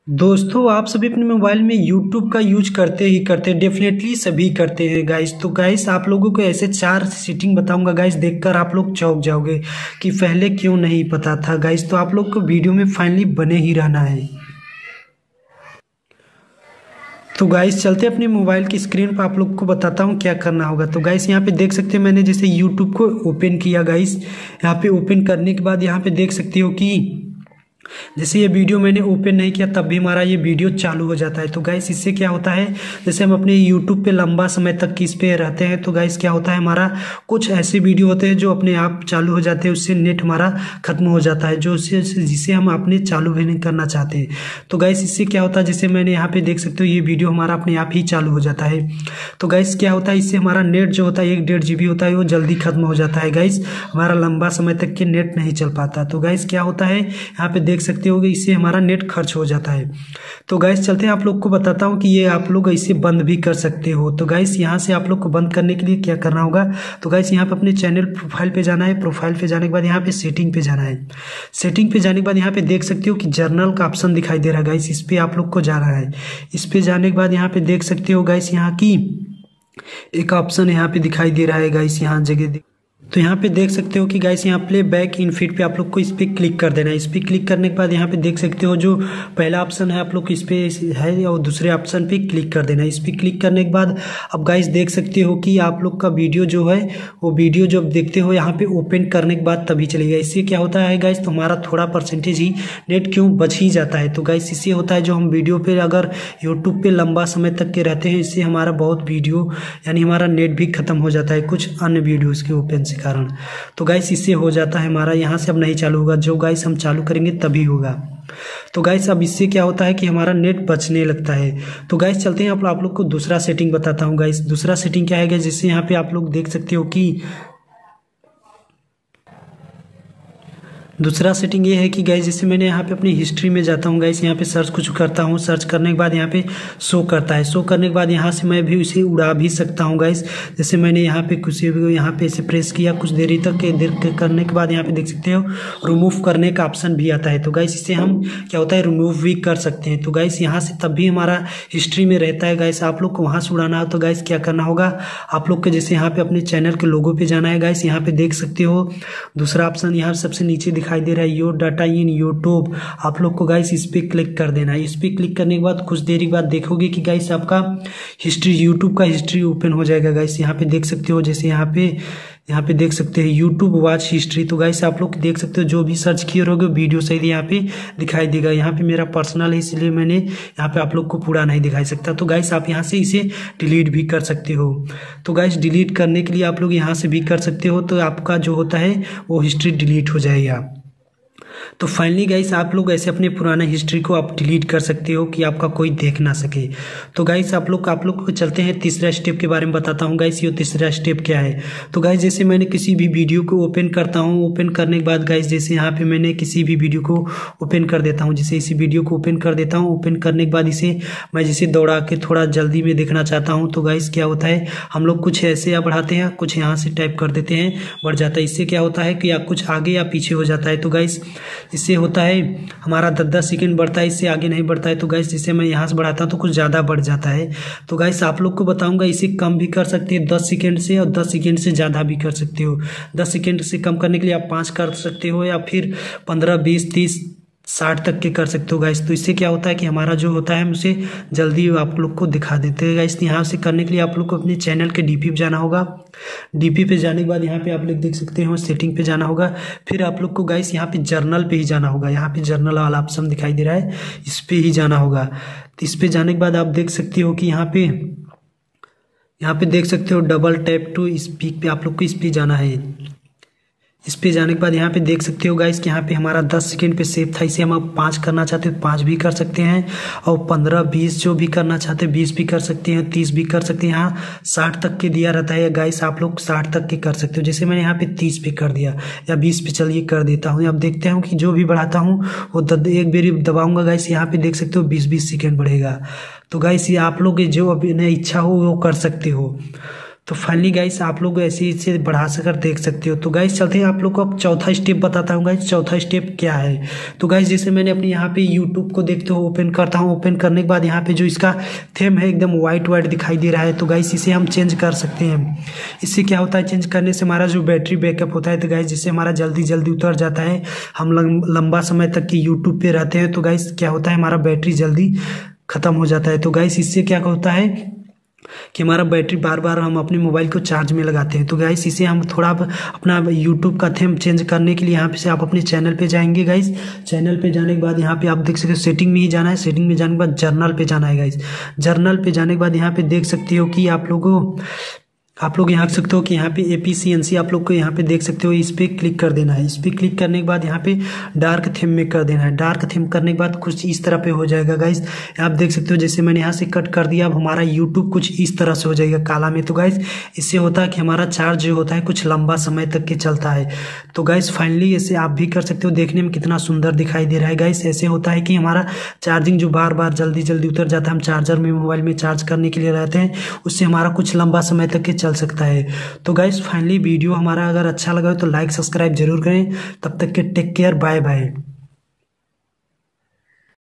दोस्तों आप सभी अपने मोबाइल में YouTube का यूज करते ही करते डेफिनेटली सभी करते हैं गाइस। तो गाइस आप लोगों को ऐसे 4 सेटिंग बताऊंगा गाइस, देखकर आप लोग चौंक जाओगे कि पहले क्यों नहीं पता था गाइस। तो आप लोग को वीडियो में फाइनली बने ही रहना है। तो गाइस चलते अपने मोबाइल की स्क्रीन पर आप लोग को बताता हूँ क्या करना होगा। तो गाइस यहाँ पे देख सकते हैं मैंने जैसे YouTube को ओपन किया गाइस। यहाँ पे ओपन करने के बाद यहाँ पे देख सकते हो कि जैसे ये वीडियो मैंने ओपन नहीं किया तब भी हमारा ये वीडियो चालू हो जाता है। तो गाइस इससे क्या होता है, जैसे हम अपने यूट्यूब पे लंबा समय तक इस पे रहते हैं तो गाइस क्या होता है, हमारा कुछ ऐसे वीडियो होते हैं जो अपने आप चालू हो जाते हैं, उससे नेट हमारा खत्म हो जाता है, जो जिसे हम अपने चालू भी नहीं करना चाहते हैं। तो गाइस इससे क्या होता है, जैसे मैंने यहाँ पे देख सकते हो ये वीडियो हमारा अपने आप ही चालू हो जाता है। तो गाइस क्या होता है, इससे हमारा नेट जो होता है 1-1.5 GB होता है वो जल्दी खत्म हो जाता है गाइस, हमारा लंबा समय तक के नेट नहीं चल पाता। तो गाइस क्या होता है, यहाँ पे देख सकते हो इससे हमारा नेट खर्च हो जाता है। तो गाइस चलते हैं आप लोग को बताता हूँ कि ये आप लोग इसे बंद भी कर सकते हो। तो गाइस यहाँ से आप लोग को बंद करने के लिए क्या करना होगा, तो गाइस यहाँ पे अपने चैनल प्रोफाइल पे जाना है। प्रोफाइल पे जाने के बाद यहाँ पे सेटिंग पे जाना है। सेटिंग पे जाने के बाद यहाँ पे देख सकते हो कि जर्नल का ऑप्शन दिखाई दे रहा है गाइस, इस पे आप लोग को जाना है। इस पे जाने के बाद यहाँ पे देख सकते हो गाइस यहाँ की एक ऑप्शन यहाँ पे दिखाई दे रहा है गाइस, यहाँ जगह तो यहाँ पे देख सकते हो कि गाइस यहाँ प्ले बैक इन फीड पे आप लोग को इस पे क्लिक कर देना है। इस पे क्लिक करने के बाद यहाँ पे देख सकते हो जो पहला ऑप्शन है आप लोग इस पे है और दूसरे ऑप्शन पे क्लिक कर देना है। इस पे क्लिक करने के बाद अब गाइस देख सकते हो कि आप लोग का वीडियो जो है वो वीडियो जब देखते हो यहाँ पे ओपन करने के बाद तभी चलेगा। इससे क्या होता है गाइस, तो हमारा थोड़ा परसेंटेज ही नेट क्यों बच ही जाता है। तो गाइस इससे होता है जो हम वीडियो पे अगर यूट्यूब पे लंबा समय तक के रहते हैं, इससे हमारा बहुत वीडियो यानी हमारा नेट भी खत्म हो जाता है कुछ अन्य वीडियोज के ओपन से कारण। तो गाइस इससे हो जाता है हमारा यहाँ से अब नहीं चालू होगा, जो गाइस हम चालू करेंगे तभी होगा। तो गाइस अब इससे क्या होता है कि हमारा नेट बचने लगता है। तो गाइस चलते हैं आप लोग को दूसरा सेटिंग बताता हूँ गाइस। दूसरा सेटिंग क्या है, जिससे यहाँ पे आप लोग देख सकते हो कि दूसरा सेटिंग ये है कि गाइस जैसे मैंने यहाँ पे अपनी हिस्ट्री में जाता हूँ गाइस, यहाँ पे सर्च कुछ करता हूँ, सर्च करने के बाद यहाँ पे शो करता है। शो करने के बाद यहाँ से मैं भी उसे उड़ा भी सकता हूँ गाइस। जैसे मैंने यहाँ पे कुछ यहाँ पे इसे प्रेस किया कुछ देरी तक करने के बाद यहाँ पे देख सकते हो रिमूव करने का ऑप्शन भी आता है। तो गाइस इससे हम क्या होता है रिमूव भी कर सकते हैं। तो गाइस यहाँ से तब भी हमारा हिस्ट्री में रहता है गाइस। आप लोग को वहाँ से उड़ाना हो तो गाइस क्या करना होगा, आप लोग के जैसे यहाँ पे अपने चैनल के लोगो पे जाना है गाइस। यहाँ पे देख सकते हो दूसरा ऑप्शन यहाँ सबसे नीचे दिखाई दे रहा है योर डाटा इन यूट्यूब। आप लोग को गाइस इस पे क्लिक कर देना है। इस पे क्लिक करने के बाद कुछ देर के बाद देखोगे कि गाइस आपका हिस्ट्री यूट्यूब का हिस्ट्री ओपन हो जाएगा गाइस। यहाँ पे देख सकते हो जैसे यहाँ पे देख सकते हैं यूट्यूब वॉच हिस्ट्री। तो गाइस आप लोग देख सकते हो जो भी सर्च किए रहोगे वीडियो सही यहाँ पे दिखाई देगा। यहाँ पे मेरा पर्सनल है इसलिए मैंने यहाँ पे आप लोग को पूरा नहीं दिखाई सकता। तो गाइस आप यहाँ से इसे डिलीट भी कर सकते हो। तो गाइस डिलीट करने के लिए आप लोग यहाँ से भी कर सकते हो, तो आपका जो होता है वो हिस्ट्री डिलीट हो जाएगा। तो फाइनली गाइस आप लोग ऐसे अपने पुराने हिस्ट्री को आप डिलीट कर सकते हो कि आपका कोई देख ना सके। तो गाइस आप लोग को चलते हैं तीसरा स्टेप के बारे में बताता हूँ गाइस। ये तीसरा स्टेप क्या है, तो गाइस जैसे मैंने किसी भी वीडियो को ओपन करता हूँ, ओपन करने के बाद गाइस जैसे यहाँ पे मैंने किसी भी वीडियो को ओपन कर देता हूँ, जैसे इसी वीडियो को ओपन कर देता हूँ। ओपन करने के बाद इसे मैं जैसे दौड़ा के थोड़ा जल्दी में देखना चाहता हूँ, तो गाइस क्या होता है हम लोग कुछ ऐसे बढ़ाते हैं, कुछ यहाँ से टाइप कर देते हैं, बढ़ जाता है। इससे क्या होता है कि आप कुछ आगे या पीछे हो जाता है। तो गाइस इससे होता है हमारा 10-10 सेकंड बढ़ता है, इससे आगे नहीं बढ़ता है। तो गाइस जिसे मैं यहाँ से बढ़ाता हूँ तो कुछ ज़्यादा बढ़ जाता है। तो गाइस आप लोग को बताऊंगा इसे कम भी कर सकते हैं 10 सेकंड से, और 10 सेकंड से ज़्यादा भी कर सकते हो। 10 सेकंड से कम करने के लिए आप 5 कर सकते हो, या फिर 15, 20, 30, 60 तक के कर सकते हो गाइस। तो इससे क्या होता है कि हमारा जो होता है हम उसे जल्दी आप लोग को दिखा देते हैं गाइस। यहाँ से करने के लिए आप लोग को अपने चैनल के डीपी पे जाना होगा। डीपी पे जाने के बाद यहाँ पे आप लोग देख सकते हो सेटिंग पे जाना होगा। फिर आप लोग को गाइस यहाँ पे जर्नल पे ही जाना होगा। यहाँ पे जर्नल वाला ऑप्शन दिखाई दे रहा है, इस पे ही जाना होगा। तो इस पे जाने के बाद आप देख सकते हो कि यहाँ पे देख सकते हो डबल टैप टू स्पीक पे आप लोग को इस पे जाना है। इस पे जाने के बाद यहाँ पे देख सकते हो गाइस कि यहाँ पे हमारा 10 सेकंड पे सेव था, इसे हम अब 5 करना चाहते हैं 5 भी कर सकते हैं, और 15, 20 जो भी करना चाहते हैं 20 भी कर सकते हैं, 30 भी कर सकते हैं। यहाँ 60 तक के दिया रहता है गाइस, आप लोग 60 तक के कर सकते हो। जैसे मैंने यहाँ पे 30 पे कर दिया या 20 पे चलिए कर देता हूँ। अब देखते हैं कि जो भी बढ़ाता हूँ वो एक बारी दबाऊंगा गाइस, यहाँ पे देख सकते हो 20-20 सेकेंड बढ़ेगा। तो गाइस ये आप लोग जो अपनी इच्छा हो वो कर सकते हो। तो फाइनली गाइस आप लोग ऐसे इसे बढ़ा सकर देख सकते हो। तो गाइस चलते हैं आप लोग को अब चौथा स्टेप बताता हूँ गाइस। चौथा स्टेप क्या है, तो गाइस जैसे मैंने अपने यहाँ पे यूट्यूब को देखते हो ओपन करता हूँ। ओपन करने के बाद यहाँ पे जो इसका थीम है एकदम वाइट दिखाई दे रहा है। तो गाइस इसे हम चेंज कर सकते हैं। इससे क्या होता है, चेंज करने से हमारा जो बैटरी बैकअप होता है तो गाइस जिससे हमारा जल्दी उतर जाता है, हम लंबा समय तक की यूट्यूब पे रहते हैं तो गाइस क्या होता है, हमारा बैटरी जल्दी खत्म हो जाता है। तो गाइस इससे क्या होता है कि हमारा बैटरी बार बार हम अपने मोबाइल को चार्ज में लगाते हैं। तो गाइस इसे हम थोड़ा अपना यूट्यूब का थीम चेंज करने के लिए यहाँ पे से आप अपने चैनल पे जाएंगे गाइस। चैनल पे जाने के बाद यहाँ पे आप देख सकते हो सेटिंग में ही जाना है। सेटिंग में जाने के बाद जर्नल पे जाना है गाइस। जर्नल पे जाने के बाद यहाँ पे देख सकते हो कि आप लोग यहाँ देख सकते हो कि यहाँ पे एफिशिएंसी आप लोग को यहाँ पे देख सकते हो, इस पे क्लिक कर देना है। इस पे क्लिक करने के बाद यहाँ पे डार्क थीम में कर देना है। डार्क थीम करने के बाद कुछ इस तरह पे हो जाएगा गाइस। आप देख सकते हो जैसे मैंने यहाँ से कट कर दिया, अब हमारा यूट्यूब कुछ इस तरह से हो जाएगा काला में। तो गाइस इससे होता है कि हमारा चार्ज जो होता है कुछ लंबा समय तक के चलता है। तो गाइस फाइनली ऐसे आप भी कर सकते हो। देखने में कितना सुंदर दिखाई दे रहा है गाइस। ऐसे होता है कि हमारा चार्जिंग जो बार बार जल्दी उतर जाता है, हम चार्जर में मोबाइल में चार्ज करने के लिए रहते हैं, उससे हमारा कुछ लंबा समय तक के चल सकता है। तो गाइस फाइनली वीडियो हमारा अगर अच्छा लगा हो तो लाइक सब्सक्राइब जरूर करें। तब तक के टेक केयर, बाय बाय।